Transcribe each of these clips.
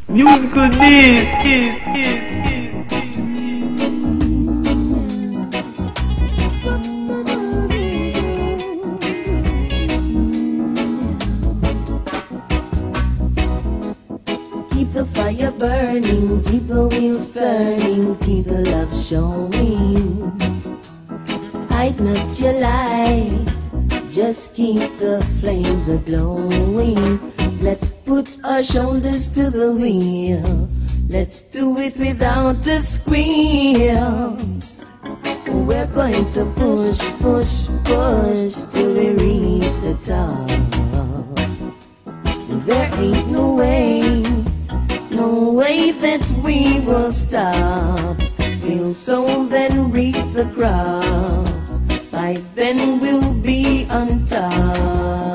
Musical needs. Keep the fire burning, keep the wheels turning, keep the love showing. Hide not your light, just keep the flames a-glowing. Let's put our shoulders to the wheel, let's do it without a squeal. We're going to push, push, push till we reach the top. There ain't no way that we will stop. We'll sow then reap the crops, by then we'll be on top.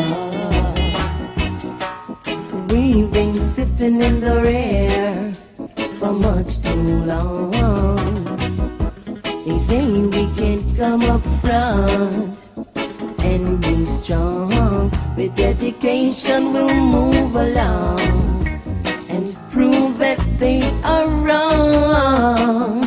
We've been sitting in the rear for much too long. They say we can't come up front and be strong. With dedication we'll move along and prove that they are wrong.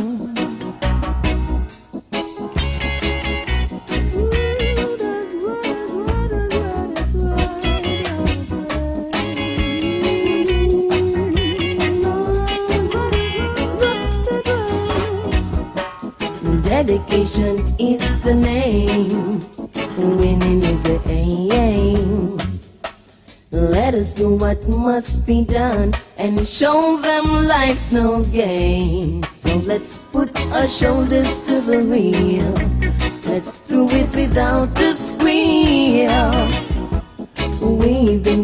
Dedication is the name, winning is the aim. Let us do what must be done and show them life's no game. So let's put our shoulders to the wheel, let's do it without a squeal. We've been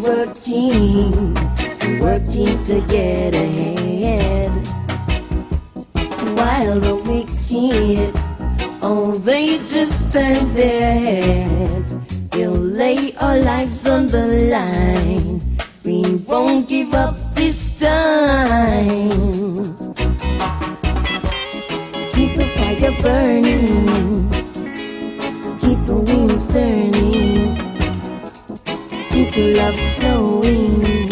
working to get ahead, while the wicked, oh, they just turn their heads. We'll lay our lives on the line, we won't give up this time. Keep the fire burning, keep the wheels turning, keep the love flowing.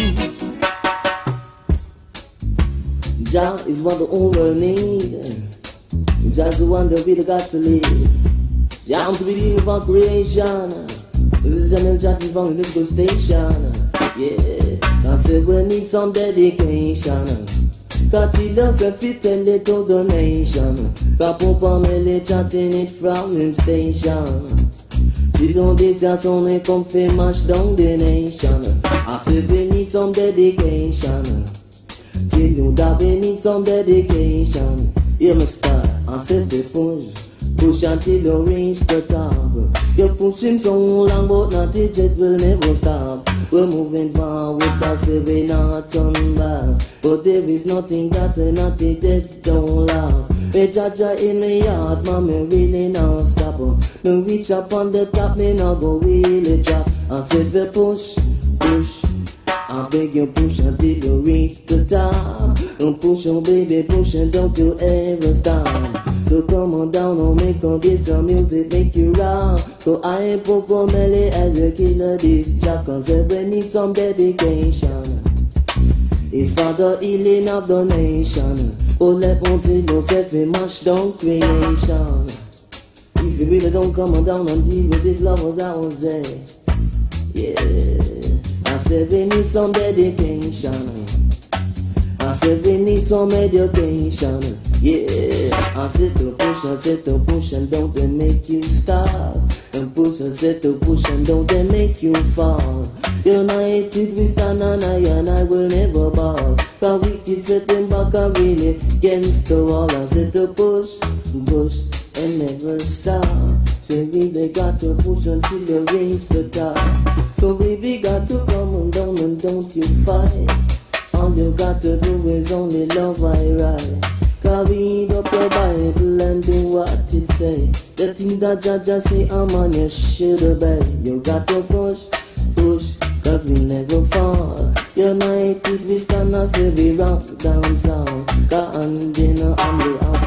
Jah is what the whole world needs. Jah's the one that we got to live. Jah to be the for creation. This is Jamil Jati from the musical station. Yeah, I said we need some dedication. Cause he does a fit and they to the nation. Cause Papa Mele chatting it from him station. She don't this just only come for mash down the nation. I said we need some dedication. Tell you that we need some dedication. Hear me start, I said we push until you reach the top. You're pushing so long but not it will never stop. We're moving forward, I say we not turn back. But there is nothing that not the dead don't laugh. We Jaja in my heart, man, me really not stop. Me reach up on the top, me not go really drop. I said we push, I beg you push until you reach the top. Don't push on baby, push and don't you ever stop. So come on down and make on this some music, make you rock. So I ain't Poco Mele as a killer this jack. Cause everybody needs some dedication. It's for the healing of the nation. Oh let until yourself a mash down creation. If you really don't come on down and deal with this lovers I will say. Yeah, I said we need some dedication. I said we need some education. Yeah, I said to push and don't they make you stop. And push, I said to push and don't they make you fall. United we stand and I will never bow. Cause we keep sitting back and really against the wall. I said to push and never stop. Say we got to push until you reach the top. So baby got to come on down and don't you fight. All you got to do is only love I write. Cause read up your Bible and do what it say. The thing that Jaja say I'm on, you should obey. You got to push, cause we never fall. United we stand as we rock down south. Cause and dinner and we out